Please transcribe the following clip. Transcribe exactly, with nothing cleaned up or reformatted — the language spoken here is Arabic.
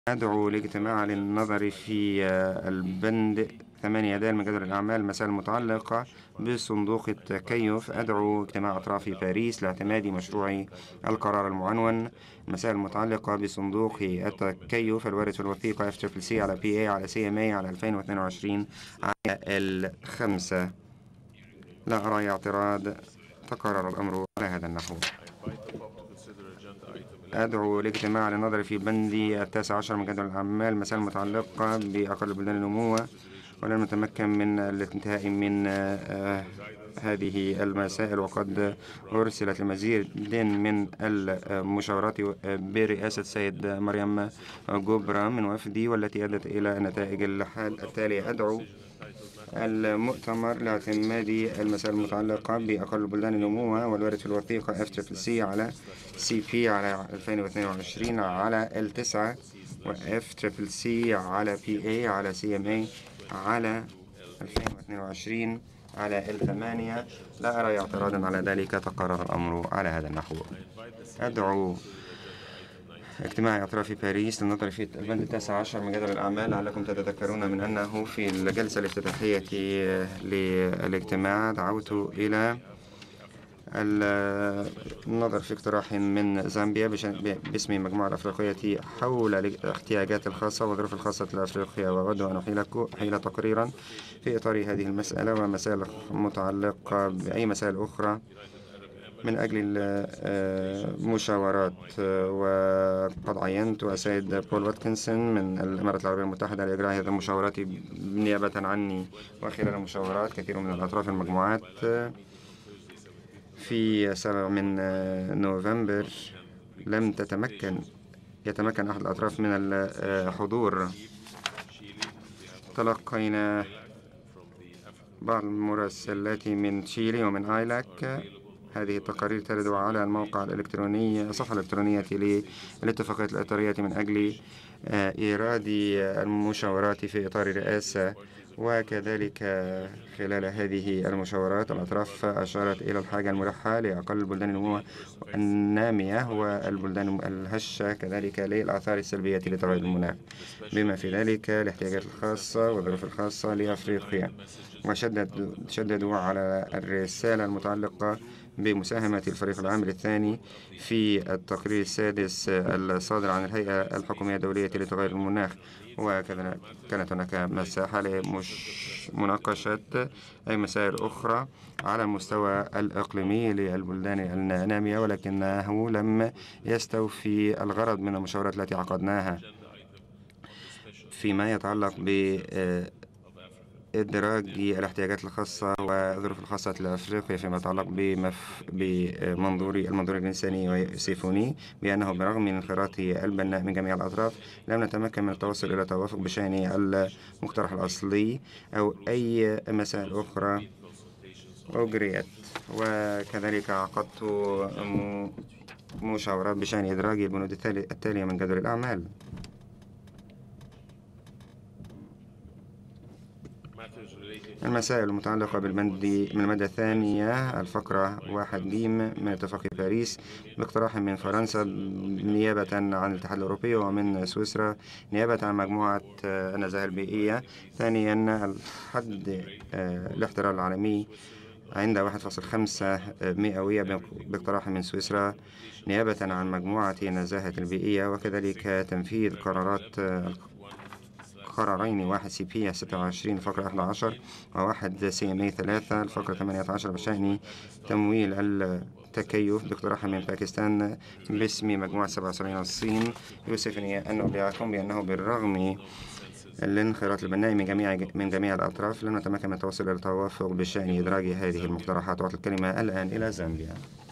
أدعو لاجتماع للنظر في البند ثمانية د من جدول الأعمال المسائل المتعلقة بصندوق التكيف. أدعو اجتماع أطراف باريس لاعتماد مشروع القرار المعنون المسائل المتعلقة بصندوق التكيف الوارد في الوثيقة إف سي سي على بي إيه على سي إم إيه على ألفين واثنين وعشرين على الخمسة. لا أرى اعتراض، تقرر الأمر على هذا النحو. أدعو الاجتماع للنظر في بند التاسع عشر من جدول الأعمال مسائل متعلقة بأقل بلدان النمو، ولم نتمكن من الانتهاء من آه هذه المسائل، وقد أرسلت لمزيد من المشاورات برئاسة السيد مريم جبرة من وفدي، والتي أدت إلى نتائج الحال التالية. أدعو المؤتمر لاعتماد المسائل المتعلقة بأقل بلدان النمو والوارد في الوثيقة إف سي سي على سي بي على ألفين واثنين وعشرين على التسعة، وإف سي سي على بي إيه على سي إم إيه على ألفين واثنين وعشرين على الثمانية. لا أرى اعتراضا على ذلك، تقرر الأمر على هذا النحو. أدعو اجتماع أطراف باريس للنظر في البند التاسع عشر من جدول الأعمال. لعلكم تتذكرون من أنه في الجلسة الافتتاحية للاجتماع دعوت إلى النظر في اقتراح من زامبيا باسم المجموعة الأفريقية حول الاحتياجات الخاصة والظروف الخاصة لأفريقيا، وأود أن أحيل تقريرا في إطار هذه المسألة ومسائل متعلقة بأي مسائل أخرى من أجل المشاورات. وقد عينت السيد بول واتكنسون من الإمارات العربية المتحدة لإجراء هذه المشاورات نيابة عني، وخلال المشاورات كثير من الأطراف المجموعات في سبعة من نوفمبر لم تتمكن يتمكن أحد الأطراف من الحضور. تلقينا بعض المراسلات من تشيلي ومن آيلاك. هذه التقارير ترد على الموقع الإلكتروني الصفحة الإلكترونية للاتفاقية الإطارية من أجل إيراد المشاورات في إطار الرئاسة. وكذلك خلال هذه المشاورات الأطراف أشارت إلى الحاجة الملحة لأقل البلدان النمو النامية والبلدان الهشة، كذلك للآثار السلبية لتغير المناخ، بما في ذلك الاحتياجات الخاصة والظروف الخاصة لأفريقيا. وشددوا على الرسالة المتعلقة بمساهمة الفريق العامل الثاني في التقرير السادس الصادر عن الهيئة الحكومية الدولية لتغير المناخ. وكانت هناك مساحة لمناقشة أي مسائل أخرى على المستوى الإقليمي للبلدان النامية، ولكنه لم يستوفي الغرض من المشاورات التي عقدناها فيما يتعلق ب إدراج الاحتياجات الخاصة والظروف الخاصة لأفريقيا فيما يتعلق بمف... بمنظور المنظور الإنساني. ويصفني بأنه برغم من انخراط البناء من جميع الأطراف لم نتمكن من التوصل إلى توافق بشأن المقترح الأصلي أو أي مسائل أخرى أجريت. وكذلك عقدت مشاورات بشأن إدراج البنود التالية من جدول الأعمال. المسائل المتعلقة بالبند من المادة الثانية الفقرة واحد جيم من اتفاق باريس باقتراح من فرنسا نيابة عن الاتحاد الأوروبي ومن سويسرا نيابة عن مجموعة النزاهة البيئية. ثانيا الحد الاحترار العالمي عند واحد فاصلة خمسة مئوية باقتراح من سويسرا نيابة عن مجموعة النزاهة البيئية. وكذلك تنفيذ قرارات قرارين واحد سي بي ستة وعشرين الفقرة أحد عشر وواحد سي ام اي ثلاثة الفقرة ثمانية عشر بشأن تمويل التكيف باقتراح من باكستان باسم مجموعة سبعة وسبعين الصين. يوصفني أن أبلغكم بأنه بالرغم الانخراط البناء من جميع من جميع الأطراف لم نتمكن من التوصل إلى التوافق بشأن إدراج هذه المقترحات. وأعطي الكلمة الآن إلى زامبيا.